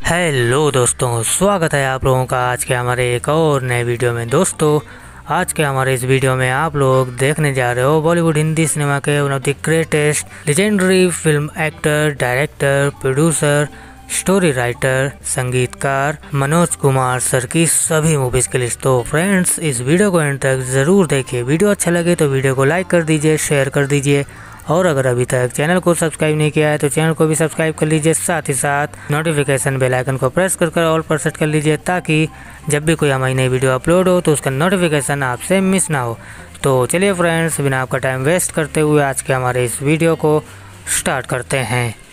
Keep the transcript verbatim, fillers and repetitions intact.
Hello दोस्तों, स्वागत है आप लोगों का आज के हमारे एक और नए वीडियो में। दोस्तों, आज के हमारे इस वीडियो में आप लोग देखने जा रहे हो बॉलीवुड हिंदी सिनेमा के one of the greatest legendary film actor, director, producer, story writer, संगीतकार मनोज कुमार सर की सभी मूवीज की लिस्ट। तो फ्रेंड्स, इस वीडियो को एंड तक जरूर देखिए। वीडियो अच्छा लगे तो वीडियो को लाइक कर दीजिए, शेयर कर दीजिए और अगर अभी तक चैनल को सब्सक्राइब नहीं किया है तो चैनल को भी सब्सक्राइब कर लीजिए। साथ ही साथ नोटिफिकेशन बेल आइकन को प्रेस कर कर ऑल पर सेट कर लीजिए ताकि जब भी कोई हमारी नई वीडियो अपलोड हो तो उसका नोटिफिकेशन आपसे मिस ना हो। तो चलिए फ्रेंड्स, बिना आपका टाइम वेस्ट करते हुए आज के हमारे इस वीडियो को स्टार्ट करते हैं।